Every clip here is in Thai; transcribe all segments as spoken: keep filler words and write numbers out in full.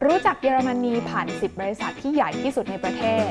รู้จักเยอรมนีผ่านสิบบริษัทที่ใหญ่ที่สุดในประเทศ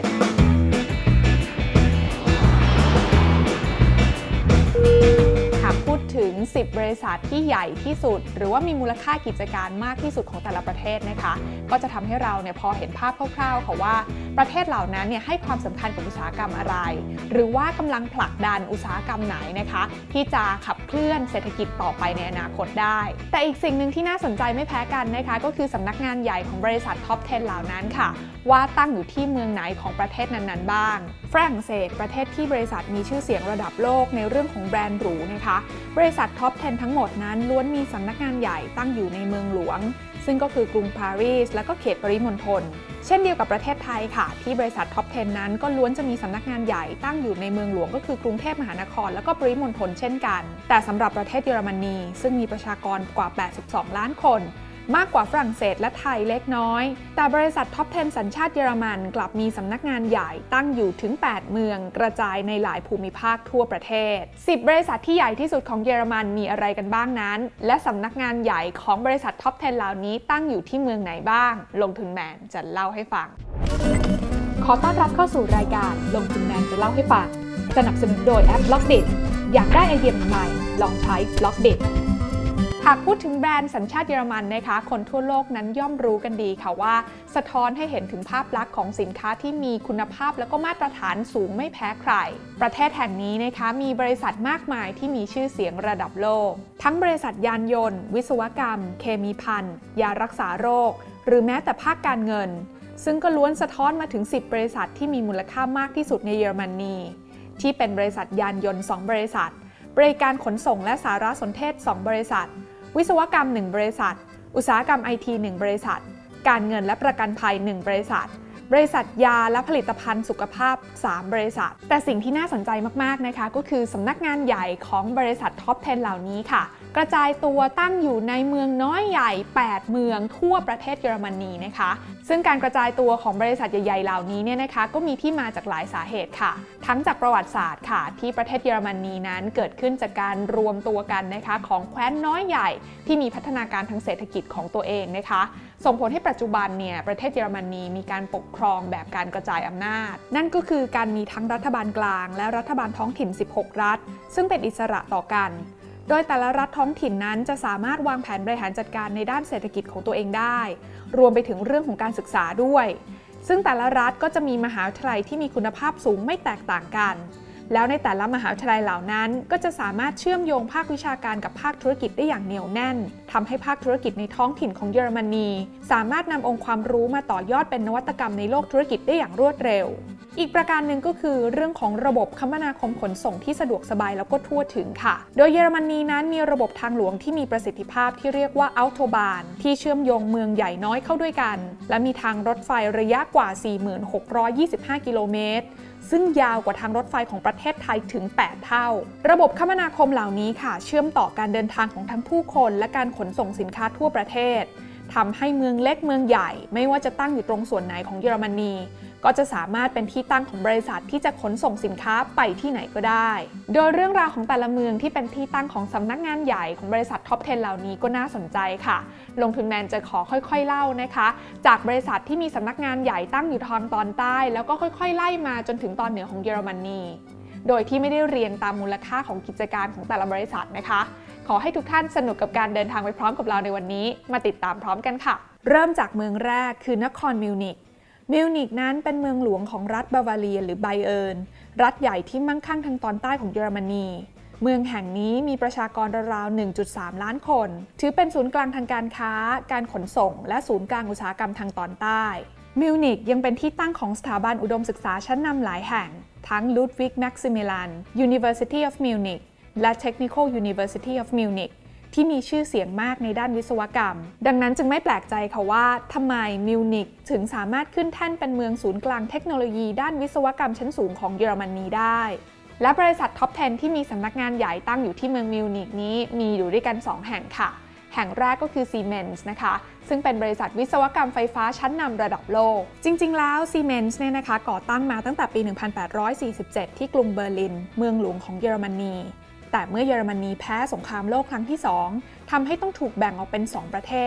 หากพูดถึงสิบบริษัทที่ใหญ่ที่สุดหรือว่ามีมูลค่ากิจการมากที่สุดของแต่ละประเทศนะคะก็จะทำให้เราเนี่ยพอเห็นภาพคร่าวๆค่ะว่าประเทศเหล่านั้นเนี่ยให้ความสำคัญกับอุตสาหกรรมอะไรหรือว่ากำลังผลักดันอุตสาหกรรมไหนนะคะที่จะขับเคลื่อนเศรษฐกิจต่อไปในอนาคตได้แต่อีกสิ่งหนึ่งที่น่าสนใจไม่แพ้กันนะคะก็คือสำนักงานใหญ่ของบริษัทท็อปสิบเหล่านั้นค่ะว่าตั้งอยู่ที่เมืองไหนของประเทศนั้นๆบ้างฝรั่งเศสประเทศที่บริษัทมีชื่อเสียงระดับโลกในเรื่องของแบรนด์หรูนะคะบริษัทท็อปสิบทั้งหมดนั้นล้วนมีสำนักงานใหญ่ตั้งอยู่ในเมืองหลวงซึ่งก็คือกรุงปารีสและก็เขตปริมณฑลเช่นเดียวกับประเทศไทยค่ะที่บริษัทท็อปสิบนั้นก็ล้วนจะมีสำนักงานใหญ่ตั้งอยู่ในเมืองหลวงก็คือกรุงเทพมหานครและก็ปริมณฑลเช่นกันแต่สำหรับประเทศเยอรมนีซึ่งมีประชากรกว่าแปดสิบสองล้านคนมากกว่าฝรั่งเศสและไทยเล็กน้อยแต่บริษัทท็อปสิบสัญชาติเยอรมันกลับมีสำนักงานใหญ่ตั้งอยู่ถึงแปดเมืองกระจายในหลายภูมิภาคทั่วประเทศสิบบริษัทที่ใหญ่ที่สุดของเยอรมันมีอะไรกันบ้างนั้นและสำนักงานใหญ่ของบริษัทท็อปสิบเหล่านี้ตั้งอยู่ที่เมืองไหนบ้างลงทุนแมนจะเล่าให้ฟังขอต้อนรับเข้าสู่รายการลงทุนแมนจะเล่าให้ฟังสนับสนุนโดยแอป Blockdit อยากได้ไอเดียใหม่ลองใช้ Blockditหากพูดถึงแบรนด์สัญชาติเยอรมันนะคะคนทั่วโลกนั้นย่อมรู้กันดีค่ะว่าสะท้อนให้เห็นถึงภาพลักษณ์ของสินค้าที่มีคุณภาพและก็มาตรฐานสูงไม่แพ้ใครประเทศแห่งนี้นะคะมีบริษัทมากมายที่มีชื่อเสียงระดับโลกทั้งบริษัทยานยนต์วิศวกรรมเคมีภัณฑ์ยารักษาโรคหรือแม้แต่ภาคการเงินซึ่งก็ล้วนสะท้อนมาถึงสิบบริษัทที่มีมูลค่ามากที่สุดในเยอรมนีที่เป็นบริษัทยานยนต์สองบริษัทบริการขนส่งและสารสนเทศสองบริษัทวิศวกรรมหนึ่งบริษัทอุตสาหกรรม ไอ ที หนึ่งบริษัทการเงินและประกันภัยหนึ่งบริษัทบริษัทยาและผลิตภัณฑ์สุขภาพสามบริษัทแต่สิ่งที่น่าสนใจมากๆนะคะก็คือสำนักงานใหญ่ของบริษัทท็อปสิบเหล่านี้ค่ะกระจายตัวตั้งอยู่ในเมืองน้อยใหญ่แปดเมืองทั่วประเทศเยอรมนีนะคะซึ่งการกระจายตัวของบริษัทใหญ่ๆเหล่านี้เนี่ยนะคะก็มีที่มาจากหลายสาเหตุค่ะทั้งจากประวัติศาสตร์ค่ะที่ประเทศเยอรมนีนั้นเกิดขึ้นจากการรวมตัวกันนะคะของแคว้นน้อยใหญ่ที่มีพัฒนาการทางเศรษฐกิจของตัวเองนะคะส่งผลให้ปัจจุบันเนี่ยประเทศเยอรมนีมีการปกครองแบบการกระจายอำนาจนั่นก็คือการมีทั้งรัฐบาลกลางและรัฐบาลท้องถิ่นสิบหกรัฐซึ่งเป็นอิสระต่อกันโดยแต่ละรัฐท้องถิ่นนั้นจะสามารถวางแผนบริหารจัดการในด้านเศรษฐกิจของตัวเองได้รวมไปถึงเรื่องของการศึกษาด้วยซึ่งแต่ละรัฐก็จะมีมหาวิทยาลัยที่มีคุณภาพสูงไม่แตกต่างกันแล้วในแต่ละมหาวิทยาลัยเหล่านั้นก็จะสามารถเชื่อมโยงภาควิชาการกับภาคธุรกิจได้อย่างเหนียวแน่นทำให้ภาคธุรกิจในท้องถิ่นของเยอรมนีสามารถนำองค์ความรู้มาต่อยอดเป็นนวัตกรรมในโลกธุรกิจได้อย่างรวดเร็วอีกประการหนึ่งก็คือเรื่องของระบบคมนาคมขนส่งที่สะดวกสบายแล้วก็ทั่วถึงค่ะโดยเยอรมนีนั้นมีระบบทางหลวงที่มีประสิทธิภาพที่เรียกว่าอัลโตบานที่เชื่อมโยงเมืองใหญ่น้อยเข้าด้วยกันและมีทางรถไฟระยะกว่า สี่หมื่นหกร้อยยี่สิบห้า กิโลเมตรซึ่งยาวกว่าทางรถไฟของประเทศไทยถึงแปดเท่าระบบคมนาคมเหล่านี้ค่ะเชื่อมต่อการเดินทางของทั้งผู้คนและการขนส่งสินค้าทั่วประเทศทำให้เมืองเล็กเมืองใหญ่ไม่ว่าจะตั้งอยู่ตรงส่วนไหนของเยอรมนีก็จะสามารถเป็นที่ตั้งของบริษัทที่จะขนส่งสินค้าไปที่ไหนก็ได้โดยเรื่องราวของแต่ละเมืองที่เป็นที่ตั้งของสำนักงานใหญ่ของบริษัทท็อปสิบเหล่านี้ก็น่าสนใจค่ะลงทุนแมนจะขอค่อยๆเล่านะคะจากบริษัทที่มีสำนักงานใหญ่ตั้งอยู่ทางตอนใต้แล้วก็ค่อยๆไล่มาจนถึงตอนเหนือของเยอรมนีโดยที่ไม่ได้เรียงตามมูลค่าของกิจการของแต่ละบริษัทนะคะขอให้ทุกท่านสนุกกับการเดินทางไปพร้อมกับเราในวันนี้มาติดตามพร้อมกันค่ะเริ่มจากเมืองแรกคือนครมิวนิกมิวนิกนั้นเป็นเมืองหลวงของรัฐบาวาเรียหรือไบเอิร์นรัฐใหญ่ที่มั่งคั่งทางตอนใต้ของเยอรมนีเมืองแห่งนี้มีประชากรราวๆ หนึ่งจุดสาม ล้านคนถือเป็นศูนย์กลางทางการค้าการขนส่งและศูนย์กลางอุตสาหกรรมทางตอนใต้มิวนิกยังเป็นที่ตั้งของสถาบันอุดมศึกษาชั้นนำหลายแห่งทั้ง Ludwig Maximilian University of Munich และ Technical University of Munichที่มีชื่อเสียงมากในด้านวิศวกรรมดังนั้นจึงไม่แปลกใจค่ะว่าทำไมมิวนิกถึงสามารถขึ้นแท่นเป็นเมืองศูนย์กลางเทคโนโลยีด้านวิศวกรรมชั้นสูงของเยอรมนีได้และบริษัทท็อปสิบที่มีสำนักงานใหญ่ตั้งอยู่ที่เมืองมิวนิกนี้มีอยู่ด้วยกันสองแห่งค่ะแห่งแรกก็คือ Siemens นะคะซึ่งเป็นบริษัทวิศวกรรมไฟฟ้าชั้นนำระดับโลกจริงๆแล้ว Siemens เนี่ยนะคะก่อตั้งมาตั้งแต่ปี หนึ่งพันแปดร้อยสี่สิบเจ็ด ที่กรุงเบอร์ลินเมืองหลวงของเยอรมนีแต่เมื่อเยอรมนีแพ้สงครามโลกครั้งที่สองทำให้ต้องถูกแบ่งออกเป็นสองประเทศ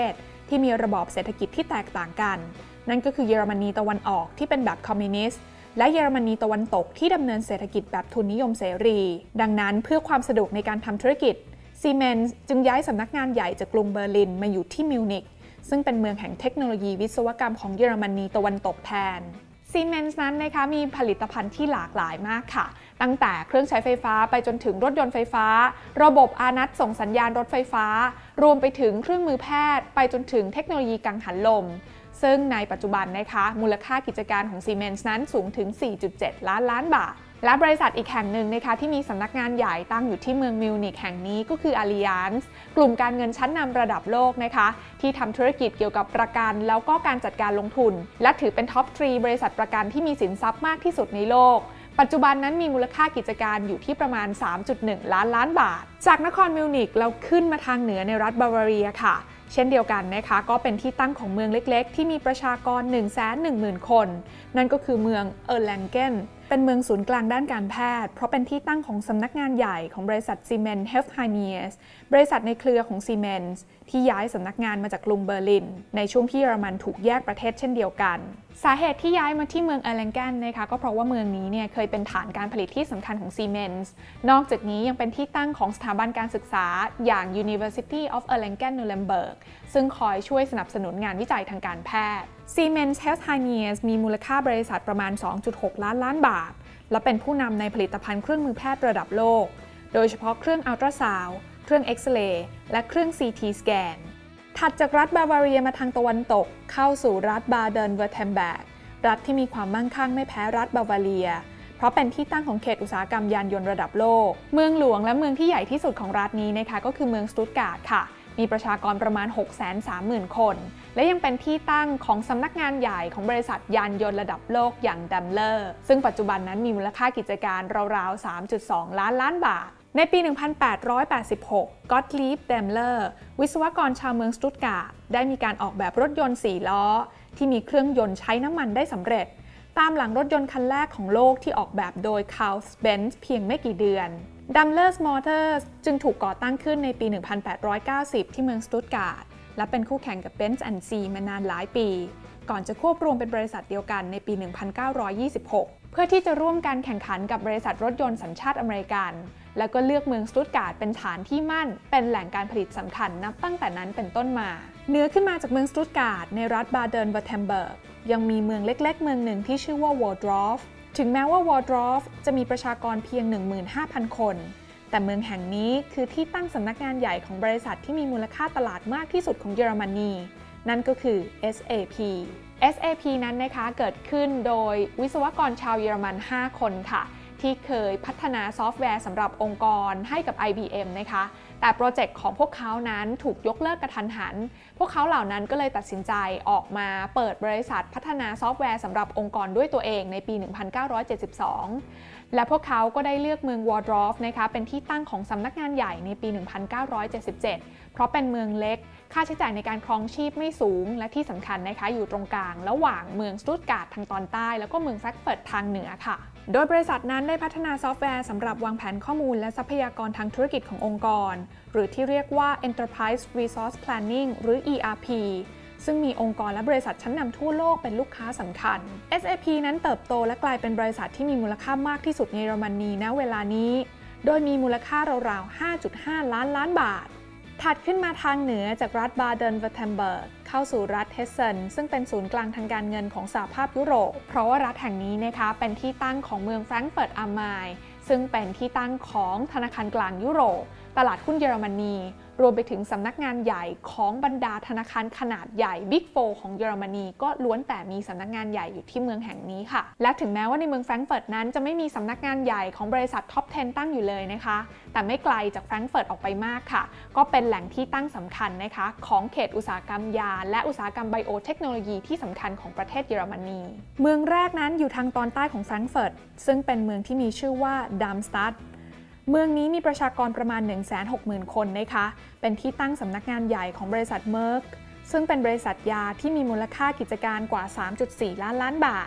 ที่มีระบอบเศรษฐกิจที่แตกต่างกันนั่นก็คือเยอรมนีตะวันออกที่เป็นแบบคอมมิวนิสต์และเยอรมนีตะวันตกที่ดำเนินเศรษฐกิจแบบทุนนิยมเสรีดังนั้นเพื่อความสะดวกในการทำธุรกิจซีเมนส์จึงย้ายสำนักงานใหญ่จากกรุงเบอร์ลินมาอยู่ที่มิวนิกซึ่งเป็นเมืองแห่งเทคโนโลยีวิศวกรรมของเยอรมนีตะวันตกแทนซีเมนส์นั้นนะคะมีผลิตภัณฑ์ที่หลากหลายมากค่ะตั้งแต่เครื่องใช้ไฟฟ้าไปจนถึงรถยนต์ไฟฟ้าระบบอานัตส่งสัญญาณรถไฟฟ้ารวมไปถึงเครื่องมือแพทย์ไปจนถึงเทคโนโลยีกังหันลมซึ่งในปัจจุบันนะคะมูลค่ากิจการของซีเมนส์นั้นสูงถึง สี่จุดเจ็ด ล้านล้านบาทและบริษัทอีกแห่งหนึ่งนะคะที่มีสำนักงานใหญ่ตั้งอยู่ที่เมืองมิวนิกแห่งนี้ก็คือ Allianz กลุ่มการเงินชั้นนำระดับโลกนะคะที่ทำธุรกิจเกี่ยวกับประกันแล้วก็การจัดการลงทุนและถือเป็นท็อปสามบริษัทประกันที่มีสินทรัพย์มากที่สุดในโลกปัจจุบันนั้นมีมูลค่ากิจการอยู่ที่ประมาณ สามจุดหนึ่ง ล้านล้านบาทจากนครมิวนิกเราขึ้นมาทางเหนือในรัฐบาวาเรียค่ะเช่นเดียวกันนะคะก็เป็นที่ตั้งของเมืองเล็กๆที่มีประชากร หนึ่งแสนหนึ่งหมื่น คนนั่นก็คือเมืองเออร์แลงเกนเป็นเมืองศูนย์กลางด้านการแพทย์เพราะเป็นที่ตั้งของสำนักงานใหญ่ของบริษัทซีเมนต์เฮลท์ไฮเนียสบริษัทในเครือของซีเมนส์ที่ย้ายสำนักงานมาจากกรุงเบอร์ลินในช่วงที่เยอรมันถูกแยกประเทศเช่นเดียวกันสาเหตุที่ย้ายมาที่เมืองเออร์แลงเกนนะคะก็เพราะว่าเมืองนี้เนี่ยเคยเป็นฐานการผลิตที่สำคัญของซีเมนส์นอกจากนี้ยังเป็นที่ตั้งของสถาบันการศึกษาอย่าง University of Erlangen-Nuremberg ซึ่งคอยช่วยสนับสนุนงานวิจัยทางการแพทย์ Siemens Healthineers มีมูลค่าบริษัทประมาณ สองจุดหก ล้านล้านบาทและเป็นผู้นำในผลิตภัณฑ์เครื่องมือแพทย์ระดับโลกโดยเฉพาะเครื่องอัลตราซาวด์เครื่องเอ็กซเรย์และเครื่อง ซี ที สแกนถัดจากรัฐบาวาเรียมาทางตะวันตกเข้าสู่รัฐบาเดนเวอร์เทมเบร์กรัฐที่มีความมั่งคั่งไม่แพ้รัฐบาวาเรียเพราะเป็นที่ตั้งของเขตอุตสาหกรรมยานยนต์ระดับโลกเมืองหลวงและเมืองที่ใหญ่ที่สุดของรัฐนี้นะคะก็คือเมืองสตุตการ์ดค่ะมีประชากรประมาณ หกแสนสามหมื่น คนและยังเป็นที่ตั้งของสำนักงานใหญ่ของบริษัทยานยนต์ระดับโลกอย่างดัมเลอร์ซึ่งปัจจุบันนั้นมีมูลค่ากิจการราวๆ สามจุดสอง ล้านล้านบาทในปี หนึ่งพันแปดร้อยแปดสิบหก กอตลีบ เดมเลอร์วิศวกรชาวเมืองสตุตการ์ดได้มีการออกแบบรถยนต์สี่ล้อที่มีเครื่องยนต์ใช้น้ำมันได้สำเร็จตามหลังรถยนต์คันแรกของโลกที่ออกแบบโดย Carl Benz เพียงไม่กี่เดือน Daimler Motors จึงถูกก่อตั้งขึ้นในปี หนึ่งพันแปดร้อยเก้าสิบ ที่เมืองสตุตการ์ดและเป็นคู่แข่งกับ Benz แอนด์ ซี มานานหลายปีก่อนจะควบรวมเป็นบริษัทเดียวกันในปี หนึ่งพันเก้าร้อยยี่สิบหก เพื่อที่จะร่วมกันแข่งขันกับบริษัทรถยนต์สัญชาติอเมริกันแล้วก็เลือกเมืองสตุตการ์ดเป็นฐานที่มั่นเป็นแหล่งการผลิตสำคัญนับตั้งแต่นั้นเป็นต้นมาเหนือขึ้นมาจากเมืองสตุตการ์ดในรัฐบาเดนเวอร์เทมเบิร์กยังมีเมืองเล็กๆเมืองหนึ่งที่ชื่อว่าวอร์ดรอฟถึงแม้ว่าวอร์ดรอฟจะมีประชากรเพียง หนึ่งหมื่นห้าพัน คนแต่เมืองแห่งนี้คือที่ตั้งสำนักงานใหญ่ของบริษัทที่มีมูลค่าตลาดมากที่สุดของเยอรมนีนั่นก็คือ เอส เอ พี เอส เอ พี นั้นนะคะเกิดขึ้นโดยวิศวกรชาวเยอรมันห้าคนค่ะที่เคยพัฒนาซอฟต์แวร์สำหรับองค์กรให้กับ ไอ บี เอ็ม นะคะแต่โปรเจกต์ของพวกเขานั้นถูกยกเลิกกระทันหันพวกเขาเหล่านั้นก็เลยตัดสินใจออกมาเปิดบริษัทพัฒนาซอฟต์แวร์สำหรับองค์กรด้วยตัวเองในปี หนึ่งพันเก้าร้อยเจ็ดสิบสอง และพวกเขาก็ได้เลือกเมืองวอร์ดรอฟนะคะเป็นที่ตั้งของสำนักงานใหญ่ในปี หนึ่งพันเก้าร้อยเจ็ดสิบเจ็ด เพราะเป็นเมืองเล็กค่าใช้จ่ายในการครองชีพไม่สูงและที่สำคัญนะคะอยู่ตรงกลางระหว่างเมืองสตุตการ์ดทางตอนใต้แล้วก็เมืองแฟรงก์เฟิร์ตทางเหนือค่ะโดยบริษัทนั้นได้พัฒนาซอฟต์แวร์สำหรับวางแผนข้อมูลและทรัพยากรทางธุรกิจขององค์กรหรือที่เรียกว่า Enterprise Resource Planning หรือ อี อาร์ พี ซึ่งมีองค์กรและบริษัทชั้นนำทั่วโลกเป็นลูกค้าสำคัญ เอส เอ พี นั้นเติบโตและกลายเป็นบริษัทที่มีมูลค่ามากที่สุดในเยอรมนีณเวลานี้โดยมีมูลค่าราวๆ ห้าจุดห้า ล้านล้านบาทถัดขึ้นมาทางเหนือจากรัฐบาเดนเวอร์เทมเบิร์กเข้าสู่รัฐเฮสเซนซึ่งเป็นศูนย์กลางทางการเงินของสหภาพยุโรปเพราะว่ารัฐแห่งนี้นะคะเป็นที่ตั้งของเมืองแฟรงก์เฟิร์ตam Mainซึ่งเป็นที่ตั้งของธนาคารกลางยุโรปตลาดหุ้นเยอรมนีรวมไปถึงสำนักงานใหญ่ของบรรดาธนาคารขนาดใหญ่ Big โฟร์ ของเยอรมนีก็ล้วนแต่มีสำนักงานใหญ่อยู่ที่เมืองแห่งนี้ค่ะและถึงแม้ว่าในเมืองแฟรงก์เฟิร์ตนั้นจะไม่มีสำนักงานใหญ่ของบริษัทท็อปสิบตั้งอยู่เลยนะคะแต่ไม่ไกลจากแฟรงก์เฟิร์ตออกไปมากค่ะก็เป็นแหล่งที่ตั้งสำคัญนะคะของเขตอุตสาหกรรมยาและอุตสาหกรรมไบโอเทคโนโลยีที่สำคัญของประเทศเยอรมนีเมืองแรกนั้นอยู่ทางตอนใต้ของแฟรงก์เฟิร์ตซึ่งเป็นเมืองที่มีชื่อว่าดัมสตัดเมืองนี้มีประชากรประมาณ หนึ่งแสนหกหมื่น คนนะคะเป็นที่ตั้งสำนักงานใหญ่ของบริษัทเมอร์กซึ่งเป็นบริษัทยาที่มีมูลค่ากิจการกว่า สามจุดสี่ ล้านล้านบาท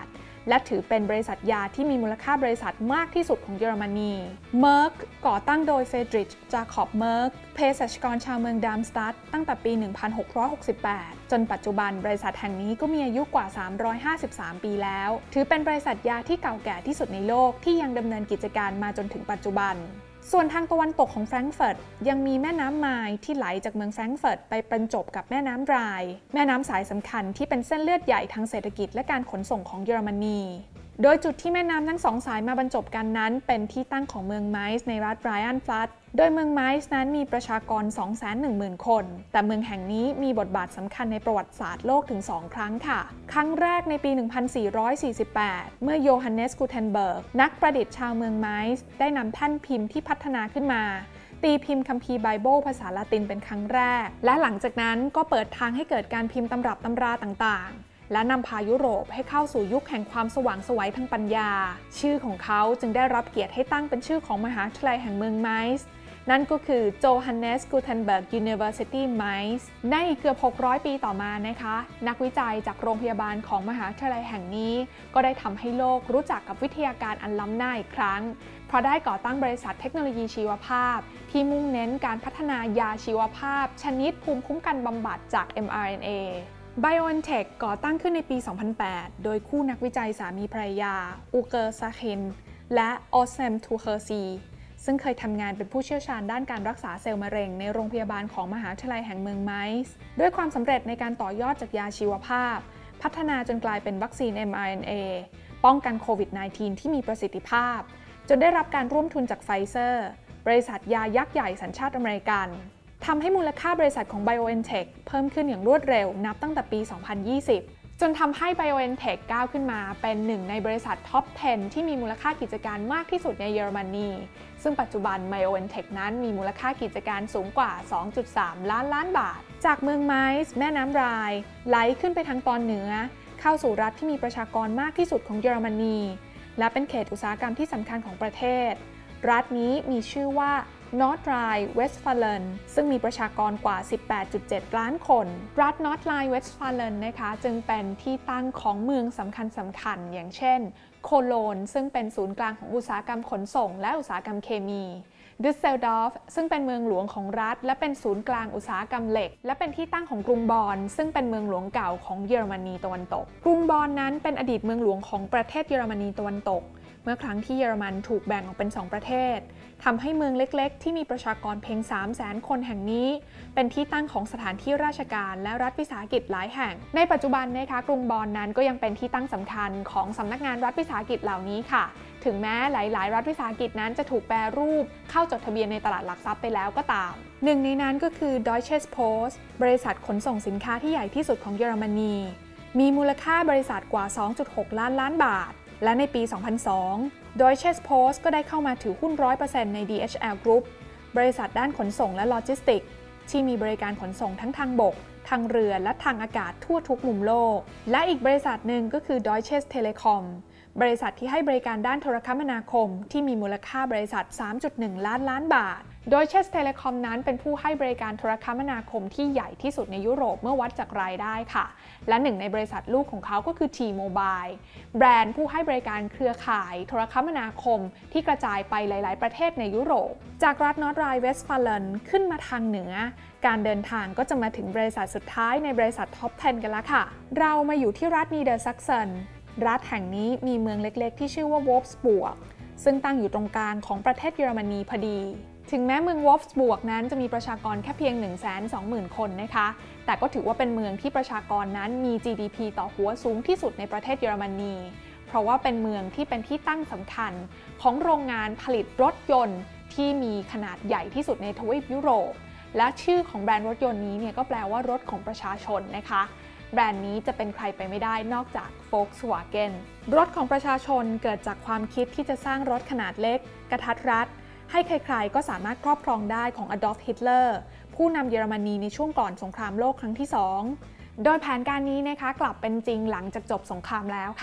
และถือเป็นบริษัทยาที่มีมูลค่าบริษัทมากที่สุดของเยอรมนี Merck ก่อตั้งโดยเฟดริช จาคอบ เมอร์กเภสัชกรชาวเมืองดัมสตัดตั้งแต่ปี หนึ่งพันหกร้อยหกสิบแปด จนปัจจุบันบริษัทแห่งนี้ก็มีอายุกว่า สามร้อยห้าสิบสาม ปีแล้วถือเป็นบริษัทยาที่เก่าแก่ที่สุดในโลกที่ยังดำเนินกิจการมาจนถึงปัจจุบันส่วนทางตะวันตกของแฟรงก์เฟิร์ตยังมีแม่น้ำไมน์ที่ไหลจากเมืองแฟรงก์เฟิร์ตไปบรรจบกับแม่น้ำไรน์แม่น้ำสายสำคัญที่เป็นเส้นเลือดใหญ่ทางเศรษฐกิจและการขนส่งของเยอรมนีโดยจุดที่แม่น้ำทั้งสองสายมาบรรจบกันนั้นเป็นที่ตั้งของเมืองไมซ์ในรัฐไรอันฟลัดโดยเมืองไมซ์นั้นมีประชากร สองแสนหนึ่งหมื่น คนแต่เมืองแห่งนี้มีบทบาทสำคัญในประวัติศาสตร์โลกถึงสองครั้งค่ะครั้งแรกในปี หนึ่งพันสี่ร้อยสี่สิบแปด เมื่อโยฮันเนส กูเทนเบิร์กนักประดิษฐ์ชาวเมืองไมซ์ได้นำแท่นพิมพ์ที่พัฒนาขึ้นมาตีพิมพ์คัมภีร์ไบเบิลภาษาละตินเป็นครั้งแรกและหลังจากนั้นก็เปิดทางให้เกิดการพิมพ์ตำรับตำราต่างๆและนำพายุโรปให้เข้าสู่ยุคแห่งความสว่างไสวทางปัญญาชื่อของเขาจึงได้รับเกียรติให้ตั้งเป็นชื่อของมหาวิทยาลัยแห่งเมืองไมซ์นั่นก็คือโจฮันเนส กูเทนเบิร์ก University ไมซ์ในอีกเกือบหกร้อยปีต่อมานะคะนักวิจัยจากโรงพยาบาลของมหาวิทยาลัยแห่งนี้ก็ได้ทำให้โลกรู้จักกับวิทยาการอันล้ำหน้าอีกครั้งเพราะได้ก่อตั้งบริษัทเทคโนโลยีชีวภาพที่มุ่งเน้นการพัฒนายาชีวภาพชนิดภูมิคุ้มกันบำบัดจาก เอ็ม อาร์ เอ็น เอBioNTech ก่อตั้งขึ้นในปี สองพันแปด โดยคู่นักวิจัยสามีภรรยา อูเกอร์ ซาเคนและออสเซม ทูเคอร์ซี ซึ่งเคยทำงานเป็นผู้เชี่ยวชาญด้านการรักษาเซลล์มะเร็งในโรงพยาบาลของมหาวิทยาลัยแห่งเมืองไมซ์ด้วยความสำเร็จในการต่อยอดจากยาชีวภาพพัฒนาจนกลายเป็นวัคซีน เอ็ม อาร์ เอ็น เอ ป้องกันโควิด สิบเก้า ที่มีประสิทธิภาพจนได้รับการร่วมทุนจากไฟเซอร์บริษัทยายักษ์ใหญ่สัญชาติอเมริกันทำให้มูลค่าบริษัทของ BioNTech เพิ่มขึ้นอย่างรวดเร็วนับตั้งแต่ปี สองพันยี่สิบ จนทำให้ BioNTech ก้าวขึ้นมาเป็นหนึ่งในบริษัทท็อป สิบ ที่มีมูลค่ากิจการมากที่สุดในเยอรมนีซึ่งปัจจุบัน BioNTech นั้นมีมูลค่ากิจการสูงกว่า สองจุดสาม ล้านล้านบาทจากเมืองไมซ์แม่น้ำไรน์ไหลขึ้นไปทางตอนเหนือเข้าสู่รัฐที่มีประชากรมากที่สุดของเยอรมนีและเป็นเขตอุตสาหกรรมที่สำคัญของประเทศรัฐนี้มีชื่อว่านอร์ทไรน์เวสต์ฟาเลนซึ่งมีประชากรกว่า สิบแปดจุดเจ็ด ล้านคน รัฐนอร์ทไรน์เวสต์ฟาเลนนะคะจึงเป็นที่ตั้งของเมืองสำคัญสำคัญอย่างเช่นโคโลนซึ่งเป็นศูนย์กลางของอุตสาหกรรมขนส่งและอุตสาหกรรมเคมีดุสเซลดอร์ฟซึ่งเป็นเมืองหลวงของรัฐและเป็นศูนย์กลางอุตสาหกรรมเหล็กและเป็นที่ตั้งของกรุงบอนซึ่งเป็นเมืองหลวงเก่าของเยอรมนีตะวันตกกรุงบอนนั้นเป็นอดีตเมืองหลวงของประเทศเยอรมนีตะวันตกเมื่อครั้งที่เยอรมันถูกแบ่งออกเป็นสองประเทศทำให้เมืองเล็กๆที่มีประชากรเพียง สามแสน คนแห่งนี้เป็นที่ตั้งของสถานที่ราชการและรัฐวิสาหกิจหลายแห่งในปัจจุบันนะคะกรุงบอนนั้นก็ยังเป็นที่ตั้งสำคัญของสำนักงานรัฐวิสาหกิจเหล่านี้ค่ะถึงแม้หลายๆรัฐวิสาหกิจนั้นจะถูกแปรรูปเข้าจดทะเบียนในตลาดหลักทรัพย์ไปแล้วก็ตามหนึ่งในนั้นก็คือ Deutsche Post บริษัทขนส่งสินค้าที่ใหญ่ที่สุดของเยอรมนีมีมูลค่าบริษัทกว่า สองจุดหก ล้านล้านบาทและในปี สองพันสอง Deutsche Post ก็ได้เข้ามาถือหุ้น ร้อยเปอร์เซ็นต์ ใน ดี เอช แอล Group บริษัทด้านขนส่งและโลจิสติกส์ที่มีบริการขนส่งทั้งทางบกทางเรือและทางอากาศทั่วทุกมุมโลกและอีกบริษัทหนึ่งก็คือ Deutsche Telekom บริษัทที่ให้บริการด้านโทรคมนาคมที่มีมูลค่าบริษัท สามจุดหนึ่ง ล้านล้านบาทโดย Deutsche Telekom นั้นเป็นผู้ให้บริการโทรคมนาคมที่ใหญ่ที่สุดในยุโรปเมื่อวัดจากรายได้ค่ะและหนึ่งในบริษัทลูกของเขาก็คือ T-Mobile แบรนด์ผู้ให้บริการเครือข่ายโทรคมนาคมที่กระจายไปหลายๆประเทศในยุโรปจากรัฐนอร์ทไรน์เวสต์ฟาเลนขึ้นมาทางเหนือการเดินทางก็จะมาถึงบริษัทสุดท้ายในบริษัทท็อป สิบ กันแล้วค่ะเรามาอยู่ที่รัฐนีเดอร์ซักเซนรัฐแห่งนี้มีเมืองเล็กๆที่ชื่อว่าวอล์ฟสบวกซึ่งตั้งอยู่ตรงกลางของประเทศเยอรมนีพอดีถึงแม้เมืองวอล์ฟสบวกนั้นจะมีประชากรแค่เพียง หนึ่งแสนสองหมื่น คนนะคะแต่ก็ถือว่าเป็นเมืองที่ประชากรนั้นมี จี ดี พี ต่อหัวสูงที่สุดในประเทศเยอรมนีเพราะว่าเป็นเมืองที่เป็นที่ตั้งสำคัญของโรงงานผลิตรถยนต์ที่มีขนาดใหญ่ที่สุดในทวีปยุโรปและชื่อของแบรนด์รถยนต์นี้เนี่ยก็แปลว่ารถของประชาชนนะคะแบรนด์นี้จะเป็นใครไปไม่ได้นอกจาก Volkswagen รถของประชาชนเกิดจากความคิดที่จะสร้างรถขนาดเล็กกระทัดรัดให้ใครๆก็สามารถครอบครองได้ของอดอล์ฟ ฮิตเลอร์ผู้นำเยอรมนีในช่วงก่อนสงครามโลกครั้งที่สองโดยแผนการนี้นะคะกลับเป็นจริงหลังจากจบสงครามแล้วค่ะ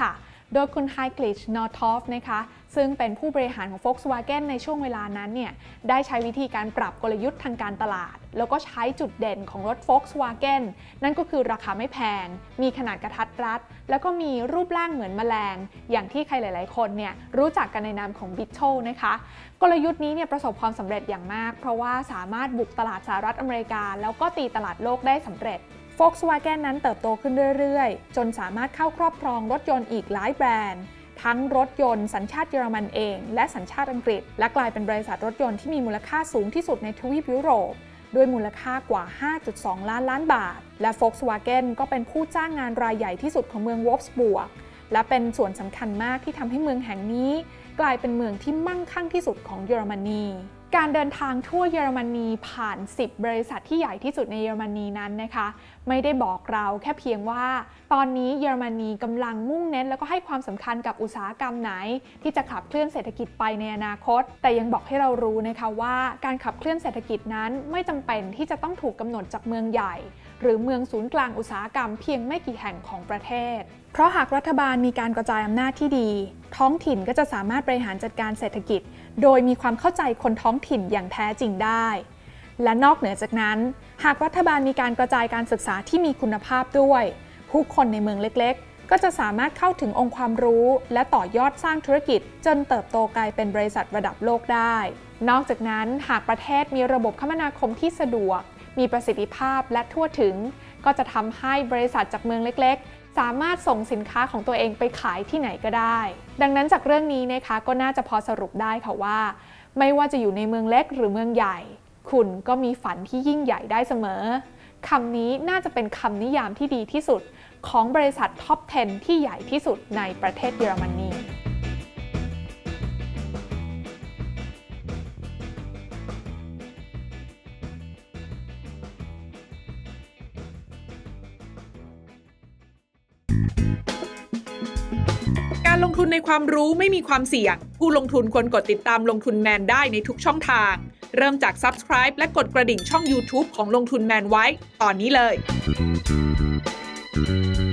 โดยคุณไฮกลิช นอร์ทอฟนะคะซึ่งเป็นผู้บริหารของ Volkswagen ในช่วงเวลานั้นเนี่ยได้ใช้วิธีการปรับกลยุทธ์ทางการตลาดแล้วก็ใช้จุดเด่นของรถ Volkswagen นั่นก็คือราคาไม่แพงมีขนาดกระทัดรัดแล้วก็มีรูปร่างเหมือนแมลงอย่างที่ใครหลายๆคนเนี่ยรู้จักกันในนามของ Beetle นะคะกลยุทธ์นี้เนี่ยประสบความสำเร็จอย่างมากเพราะว่าสามารถบุกตลาดสหรัฐอเมริกาแล้วก็ตีตลาดโลกได้สำเร็จ Volkswagen นั้นเติบโตขึ้นเรื่อยๆจนสามารถเข้าครอบครองรถยนต์อีกหลายแบรนด์ทั้งรถยนต์สัญชาติเยอรมันเองและสัญชาติอังกฤษและกลายเป็นบริษัทรถยนต์ที่มีมูลค่าสูงที่สุดในทวีปยุโรปด้วยมูลค่ากว่า ห้าจุดสอง ล้านล้านบาทและ Volkswagen ก็เป็นผู้จ้างงานรายใหญ่ที่สุดของเมืองวอล์ฟสบวกและเป็นส่วนสำคัญมากที่ทำให้เมืองแห่งนี้กลายเป็นเมืองที่มั่งคั่งที่สุดของเยอรมนีการเดินทางทั่วเยอรมนีผ่านสิบบริษัทที่ใหญ่ที่สุดในเยอรมนีนั้นนะคะไม่ได้บอกเราแค่เพียงว่าตอนนี้เยอรมนีกำลังมุ่งเน้นแล้วก็ให้ความสำคัญกับอุตสาหกรรมไหนที่จะขับเคลื่อนเศรษฐกิจไปในอนาคตแต่ยังบอกให้เรารู้นะคะว่าการขับเคลื่อนเศรษฐกิจนั้นไม่จำเป็นที่จะต้องถูกกำหนดจากเมืองใหญ่หรือเมืองศูนย์กลางอุตสาหกรรมเพียงไม่กี่แห่งของประเทศเพราะหากรัฐบาลมีการกระจายอำนาจที่ดีท้องถิ่นก็จะสามารถบริหารจัดการเศรษฐกิจโดยมีความเข้าใจคนท้องถิ่นอย่างแท้จริงได้และนอกเหนือจากนั้นหากรัฐบาลมีการกระจายการศึกษาที่มีคุณภาพด้วยผู้คนในเมืองเล็กๆก็จะสามารถเข้าถึงองค์ความรู้และต่อยอดสร้างธุรกิจจนเติบโตกลายเป็นบริษัทระดับโลกได้นอกจากนั้นหากประเทศมีระบบคมนาคมที่สะดวกมีประสิทธิภาพและทั่วถึงก็จะทำให้บริษัทจากเมืองเล็กๆสามารถส่งสินค้าของตัวเองไปขายที่ไหนก็ได้ดังนั้นจากเรื่องนี้นะคะก็น่าจะพอสรุปได้ค่ะว่าไม่ว่าจะอยู่ในเมืองเล็กหรือเมืองใหญ่คุณก็มีฝันที่ยิ่งใหญ่ได้เสมอคำนี้น่าจะเป็นคำนิยามที่ดีที่สุดของบริษัทท็อปสิบที่ใหญ่ที่สุดในประเทศเยอรมนีการลงทุนในความรู้ไม่มีความเสี่ยงผู้ลงทุนควรกดติดตามลงทุนแมนได้ในทุกช่องทางเริ่มจาก Subscribe และกดกระดิ่งช่อง YouTube ของลงทุนแมนไว้ตอนนี้เลย